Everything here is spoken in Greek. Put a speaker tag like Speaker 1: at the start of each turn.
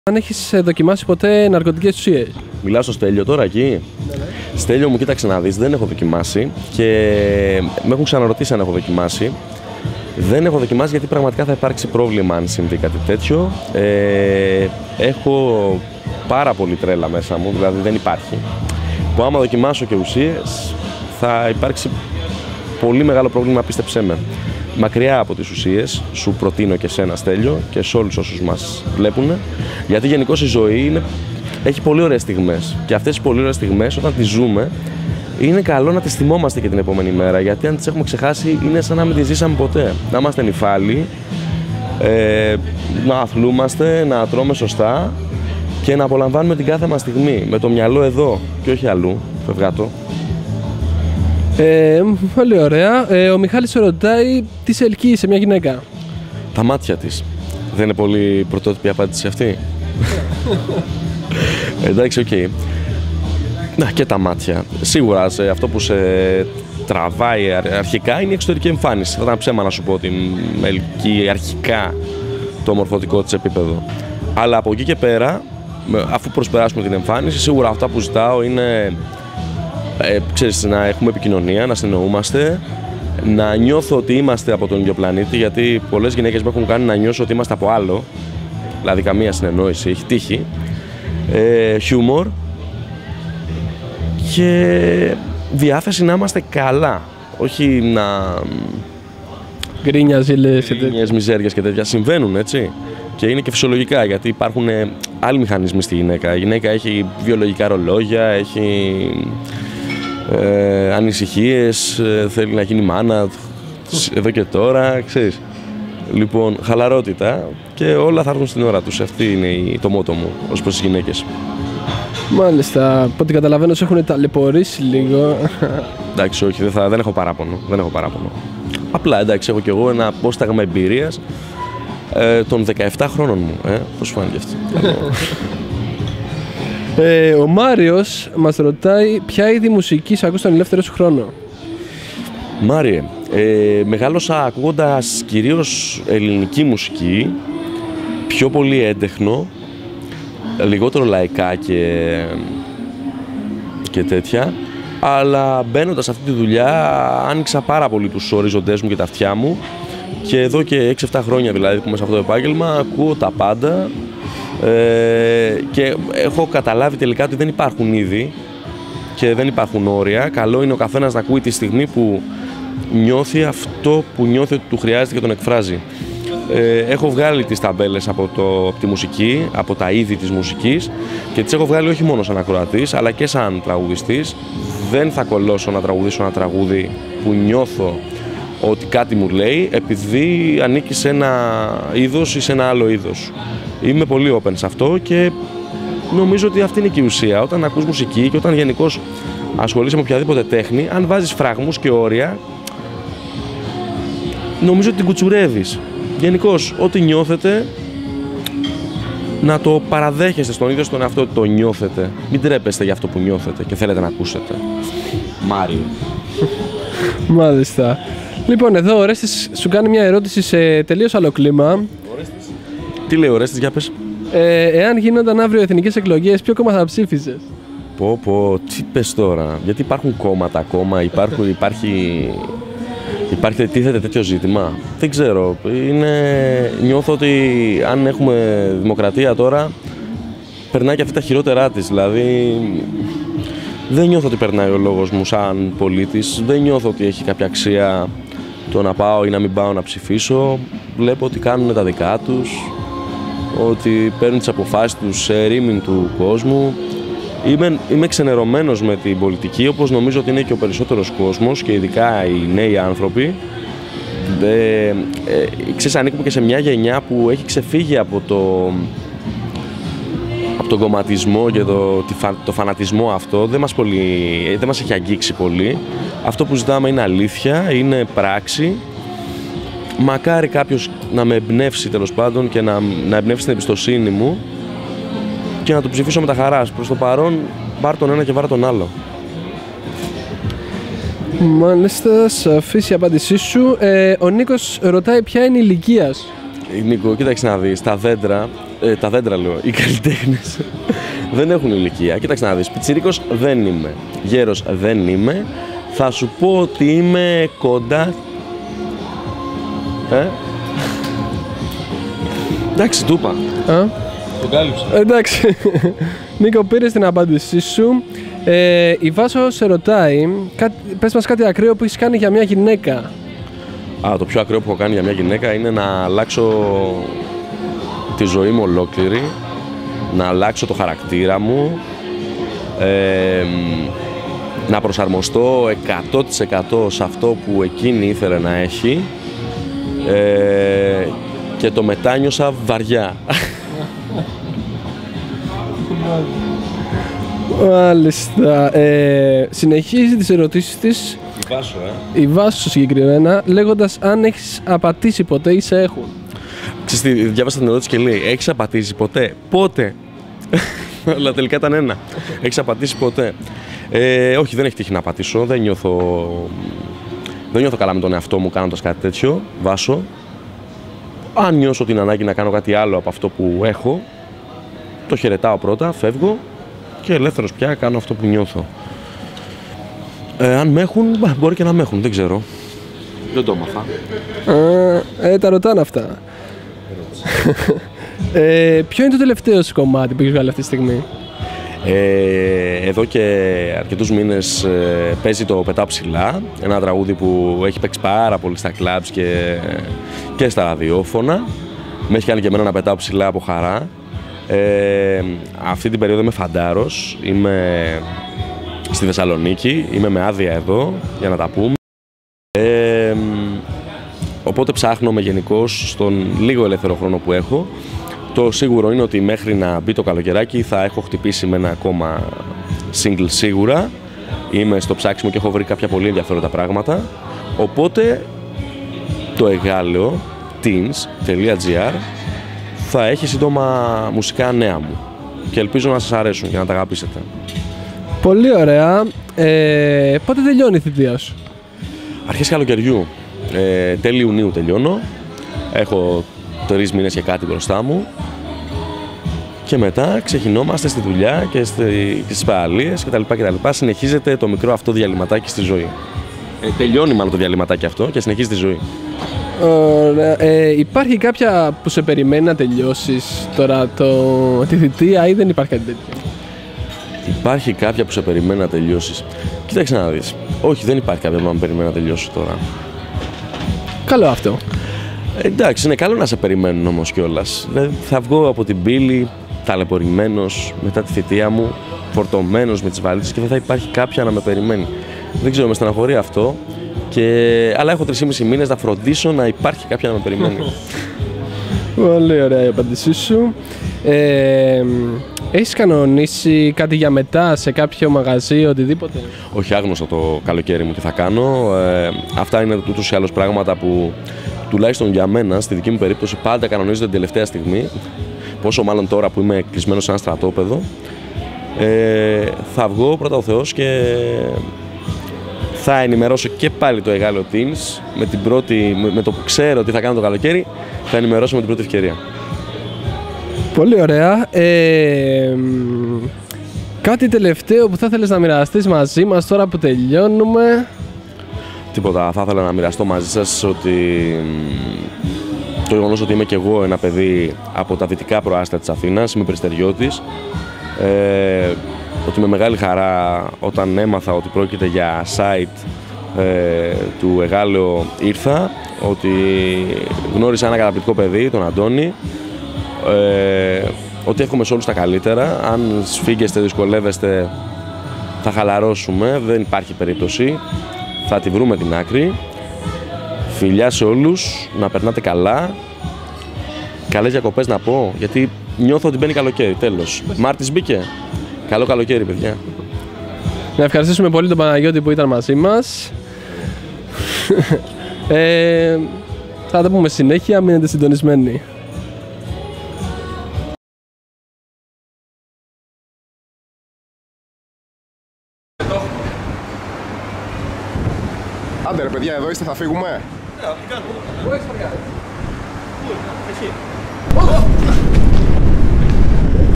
Speaker 1: Αν έχεις δοκιμάσει ποτέ ναρκωτικές ουσίες.
Speaker 2: Μιλάω στο Στέλιο τώρα εκεί.
Speaker 1: Ναι.
Speaker 2: Στέλιο μου, κοίταξε να δεις, δεν έχω δοκιμάσει και με έχουν ξαναρωτήσει αν έχω δοκιμάσει. Δεν έχω δοκιμάσει γιατί πραγματικά θα υπάρξει πρόβλημα αν συμβεί κάτι τέτοιο. Έχω πάρα πολύ τρέλα μέσα μου, δηλαδή δεν υπάρχει. Που άμα δοκιμάσω και ουσίες θα υπάρξει πολύ μεγάλο πρόβλημα, πίστεψέ με. Μακριά από τις ουσίες, σου προτείνω και σένα Στέλιο και σε όλους όσους μας βλέπουν, γιατί γενικώς η ζωή έχει πολύ ωραίες στιγμές και αυτές τις πολύ ωραίες στιγμές όταν τις ζούμε είναι καλό να τις θυμόμαστε και την επόμενη μέρα, γιατί αν τις έχουμε ξεχάσει είναι σαν να μην τις ζήσαμε ποτέ. Να είμαστε νηφάλοι, να αθλούμαστε, να τρώμε σωστά και να απολαμβάνουμε την κάθε μας στιγμή με το μυαλό εδώ και όχι αλλού, φευγάτο.
Speaker 1: Πολύ ωραία. Ο Μιχάλης ρωτάει τι σε ελκύει σε μια γυναίκα.
Speaker 2: Τα μάτια της. Δεν είναι πολύ πρωτότυπη απάντηση αυτή? Εντάξει, οκ. Να, και τα μάτια. Σίγουρα αυτό που σε τραβάει αρχικά είναι η εξωτερική εμφάνιση. Θα ήταν ψέμα να σου πω ότι με ελκύει αρχικά το μορφωτικό της επίπεδο. Αλλά από εκεί και πέρα, αφού προσπεράσουμε την εμφάνιση, σίγουρα αυτά που ζητάω είναι ξέρεις, να έχουμε επικοινωνία, να συνεννοούμαστε, να νιώθω ότι είμαστε από τον ίδιο πλανήτη, γιατί πολλές γυναίκες με έχουν κάνει να νιώσω ότι είμαστε από άλλο, δηλαδή καμία συνεννόηση, έχει τύχει, χιούμορ και διάθεση να είμαστε καλά, όχι να...
Speaker 1: Γκρίνια, ζήλες,
Speaker 2: γκρίνιες, μιζέριες και τέτοια συμβαίνουν, έτσι. Και είναι και φυσιολογικά, γιατί υπάρχουν άλλοι μηχανισμοί στη γυναίκα. Η γυναίκα έχει βιολογικά ρολόγια, έχει ανησυχίες, θέλει να γίνει μάνα εδώ και τώρα, ξέρεις. Λοιπόν, χαλαρότητα και όλα θα έρθουν στην ώρα τους. Αυτή είναι το μότο μου ως προς τις γυναίκες.
Speaker 1: Μάλιστα, από ό,τι καταλαβαίνω σε έχουν ταλαιπωρήσει λίγο.
Speaker 2: Εντάξει, όχι, δεν έχω παράπονο. Δεν έχω παράπονο. Απλά, εντάξει, έχω κι εγώ ένα απόσταγμα εμπειρίας των 17 χρόνων μου. Πώς σου φάνηκε αυτό?
Speaker 1: Ο Μάριος μας ρωτάει ποια είδη μουσικής ακούς τον ελεύθερο σου χρόνο.
Speaker 2: Μάριε, μεγάλωσα ακούγοντας κυρίως ελληνική μουσική, πιο πολύ έντεχνο, λιγότερο λαϊκά και τέτοια, αλλά μπαίνοντας σε αυτή τη δουλειά άνοιξα πάρα πολύ τους οριζοντές μου και τα αυτιά μου και εδώ και 6-7 χρόνια δηλαδή που είμαι σε αυτό το επάγγελμα ακούω τα πάντα και έχω καταλάβει τελικά ότι δεν υπάρχουν είδη και δεν υπάρχουν όρια. Καλό είναι ο καθένας να ακούει τη στιγμή που νιώθει αυτό που νιώθει ότι του χρειάζεται και τον εκφράζει. Έχω βγάλει τις ταμπέλες από τη μουσική, από τα είδη της μουσικής και τις έχω βγάλει όχι μόνο σαν ακροατής αλλά και σαν τραγουδιστής. Δεν θα κολλώσω να τραγουδήσω ένα τραγούδι που νιώθω ότι κάτι μου λέει επειδή ανήκει σε ένα είδος ή σε ένα άλλο είδος. Είμαι πολύ open σε αυτό και νομίζω ότι αυτή είναι και η ουσία. Όταν ακούς μουσική και όταν γενικώς ασχολείσαι με οποιαδήποτε τέχνη, αν βάζεις φραγμούς και όρια, νομίζω ότι την κουτσουρεύεις. Γενικώς, ό,τι νιώθετε, να το παραδέχεστε στον ίδιο στον εαυτό ότι το νιώθετε. Μην τρέπεστε για αυτό που νιώθετε και θέλετε να ακούσετε. Μάριο.
Speaker 1: Μάλιστα. Λοιπόν, εδώ ο Ρέστης σου κάνει μια ερώτηση σε τελείως άλλο κλίμα.
Speaker 2: Τι λέει ο Ρέστης, για πες.
Speaker 1: Εάν γίνονταν αύριο εθνικές εκλογές, ποιο κόμμα θα ψήφιζες?
Speaker 2: Τι πες τώρα, γιατί υπάρχουν κόμματα ακόμα, τίθεται τέτοιο ζήτημα. Δεν ξέρω, νιώθω ότι αν έχουμε δημοκρατία τώρα, περνάει και αυτή τα χειρότερά της, δηλαδή δεν νιώθω ότι περνάει ο λόγος μου σαν πολίτης, δεν νιώθω ότι έχει κάποια αξία το να πάω ή να μην πάω να ψηφίσω. Βλέπω ότι κάνουν τα δικά τους, ότι παίρνουν τις αποφάσεις τους σε ρήμην του κόσμου. Είμαι ξενερωμένος με την πολιτική, όπως νομίζω ότι είναι και ο περισσότερος κόσμος και ειδικά οι νέοι άνθρωποι. Ξέρεις, ανήκουμε και σε μια γενιά που έχει ξεφύγει από τον κομματισμό και το φανατισμό αυτό. Δεν μας έχει αγγίξει πολύ. Αυτό που ζητάμε είναι αλήθεια, είναι πράξη. Μακάρι κάποιος να με εμπνεύσει τέλος πάντων και να εμπνεύσει την εμπιστοσύνη μου και να το ψηφίσω με τα χαράς. Προς το παρόν, πάρ' τον ένα και βάρ' τον άλλο.
Speaker 1: Μάλιστα, σαφής η απάντησή σου. Ο Νίκος ρωτάει ποια είναι η ηλικία.
Speaker 2: Νίκο, κοίταξε να δεις, τα δέντρα Τα δέντρα λέω, οι καλλιτέχνες δεν έχουν ηλικία. Κοίταξε να δεις, πιτσιρίκος δεν είμαι, γέρος δεν είμαι. Θα σου πω ότι είμαι κοντά. Εντάξει, του είπα. Τον κάλυψα.
Speaker 1: Εντάξει. Νίκο, πήρες την απάντησή σου. Η Βάσο σε ρωτάει, πες μας κάτι ακραίο που έχεις κάνει για μια γυναίκα.
Speaker 2: Το πιο ακραίο που έχω κάνει για μια γυναίκα είναι να αλλάξω τη ζωή μου ολόκληρη, να αλλάξω το χαρακτήρα μου, να προσαρμοστώ 100% σε αυτό που εκείνη ήθελε να έχει και το μετάνιωσα βαριά.
Speaker 1: Μάλιστα. Συνεχίζει τις ερωτήσεις της η Βάσο συγκεκριμένα, λέγοντας αν έχεις απατήσει ποτέ ή σε έχουν.
Speaker 2: Ξέρετε, διάβασα την ερώτηση και λέει, έχεις απατήσει ποτέ? Πότε? Αλλά τελικά ήταν ένα. Έχεις απατήσει ποτέ? Όχι, δεν έχει τύχει να απατήσω. Δεν νιώθω καλά με τον εαυτό μου κάνοντας κάτι τέτοιο, Βάσο. Αν νιώσω την ανάγκη να κάνω κάτι άλλο από αυτό που έχω, το χαιρετάω πρώτα, φεύγω και ελεύθερος πια κάνω αυτό που νιώθω. Αν με έχουν, μπορεί και να με έχουν, δεν ξέρω. Δεν το έμαθα.
Speaker 1: Τα ρωτάνε αυτά. Ποιο είναι το τελευταίο σου κομμάτι που έχεις βγάλει αυτή τη στιγμή?
Speaker 2: Εδώ και αρκετούς μήνες παίζει το «Πετάω ψηλά», ένα τραγούδι που έχει παίξει πάρα πολύ στα κλαμπς και στα ραδιόφωνα. Με έχει κάνει και εμένα να πετάω ψηλά από χαρά. Αυτή την περίοδο είμαι φαντάρος, είμαι στη Θεσσαλονίκη, είμαι με άδεια εδώ για να τα πούμε. Οπότε ψάχνομαι γενικώς στον λίγο ελεύθερο χρόνο που έχω. Το σίγουρο είναι ότι μέχρι να μπει το καλοκαιράκι θα έχω χτυπήσει με ένα ακόμα single σίγουρα. Είμαι στο ψάξιμο και έχω βρει κάποια πολύ ενδιαφέροντα πράγματα. Οπότε το εγάλεο teens.gr θα έχει σύντομα μουσικά νέα μου και ελπίζω να σας αρέσουν και να τα αγαπήσετε.
Speaker 1: Πολύ ωραία. Πότε τελειώνει η θητεία σου?
Speaker 2: Αρχές καλοκαιριού. Τέλη Ιουνίου τελειώνω. Έχω 3 μήνες και κάτι μπροστά μου. Και μετά ξεκινόμαστε στη δουλειά και στις παραλίες κτλ. Συνεχίζεται το μικρό αυτό διαλυματάκι στη ζωή. Τελειώνει μάλλον το διαλυματάκι αυτό και συνεχίζει τη ζωή.
Speaker 1: Ωραία. Υπάρχει κάποια που σε περιμένει να τελειώσεις τώρα τη θητεία ή δεν υπάρχει κάτι τέτοιο?
Speaker 2: Υπάρχει κάποια που σε περιμένει να τελειώσεις? Κοίταξε να δεις. Όχι, δεν υπάρχει κάποια που με περιμένει να τελειώσω τώρα.
Speaker 1: Καλό αυτό.
Speaker 2: Εντάξει, είναι καλό να σε περιμένουν όμως κιόλας. Θα βγω από την πύλη ταλαιπωρημένος μετά τη θητεία μου, φορτωμένος με τις βαλίτσες και δεν θα υπάρχει κάποια να με περιμένει. Δεν ξέρω, με στεναχωρεί αυτό. Αλλά έχω 3,5 μήνες να φροντίσω να υπάρχει κάποια να με περιμένει.
Speaker 1: Πολύ ωραία η απάντησή σου. Έχεις κανονίσει κάτι για μετά σε κάποιο μαγαζί, οτιδήποτε?
Speaker 2: Όχι, άγνωστο το καλοκαίρι μου τι θα κάνω. Αυτά είναι ούτως ή άλλως πράγματα που τουλάχιστον για μένα, στη δική μου περίπτωση, πάντα κανονίζονται την τελευταία στιγμή. Πόσο μάλλον τώρα που είμαι κλεισμένος σε ένα στρατόπεδο. Θα βγω πρώτα ο Θεός και θα ενημερώσω και πάλι το Εγάλεο Teens με το που ξέρω τι θα κάνω το καλοκαίρι, θα ενημερώσω με την πρώτη ευκαιρία. Πολύ
Speaker 1: ωραία. Κάτι τελευταίο που θα ήθελες να μοιραστείς μαζί μας τώρα που τελειώνουμε?
Speaker 2: Τίποτα. Θα ήθελα να μοιραστώ μαζί σας ότι το γεγονός ότι είμαι και εγώ ένα παιδί από τα δυτικά προάστια της Αθήνας, είμαι περιστεριώτης, ότι με μεγάλη χαρά όταν έμαθα ότι πρόκειται για site του Εγάλεο ήρθα, ότι γνώρισα ένα καταπληκτικό παιδί, τον Αντώνη, ότι εύχομαι σε όλους τα καλύτερα. Αν σφίγγεστε, δυσκολεύεστε, θα χαλαρώσουμε, δεν υπάρχει περίπτωση, θα τη βρούμε την άκρη. Φιλιά σε όλους, να περνάτε καλά, καλές διακοπές να πω, γιατί νιώθω ότι μπαίνει καλοκαίρι, τέλος. Μάρτης μπήκε. Καλό καλοκαίρι, παιδιά.
Speaker 1: Να ευχαριστήσουμε πολύ τον Παναγιώτη που ήταν μαζί μας. Θα τα πούμε συνέχεια, μείνετε συντονισμένοι.
Speaker 3: Άντε ρε παιδιά, εδώ είστε, θα φύγουμε.
Speaker 1: Ναι, θα φύγουμε. Πού έχεις παρκάρει? Πού, εκεί.